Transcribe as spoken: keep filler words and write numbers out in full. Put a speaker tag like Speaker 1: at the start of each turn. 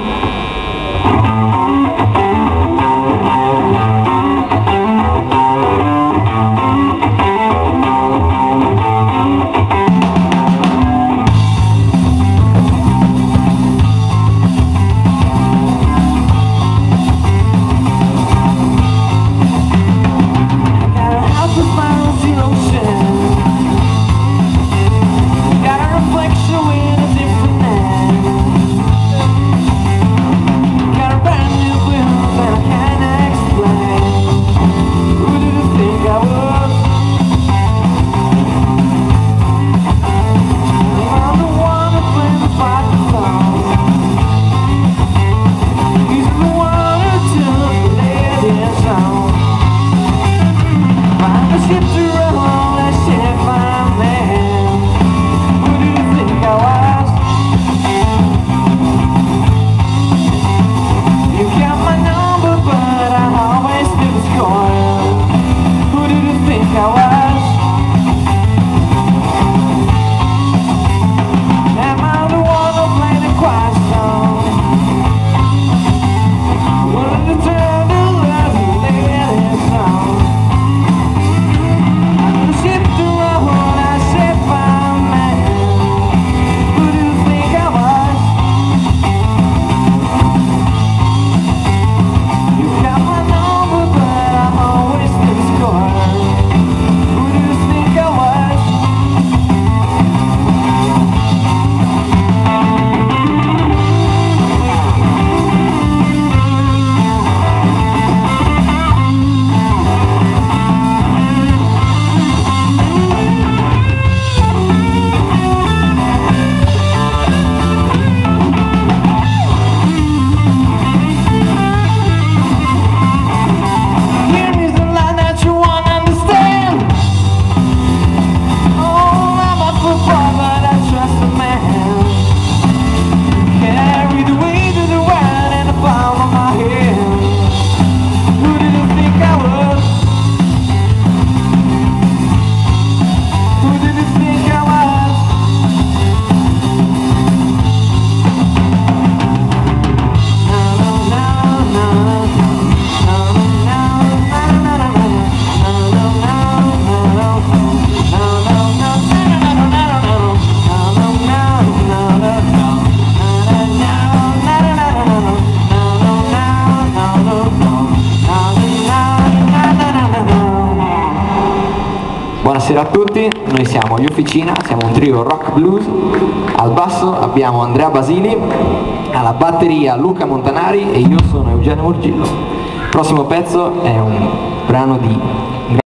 Speaker 1: Buonasera a tutti, noi siamo Gli Officina, siamo un trio rock blues. Al basso abbiamo Andrea Basili, alla batteria Luca Montanari e io sono Eugenio Morgillo. Il prossimo pezzo è un brano di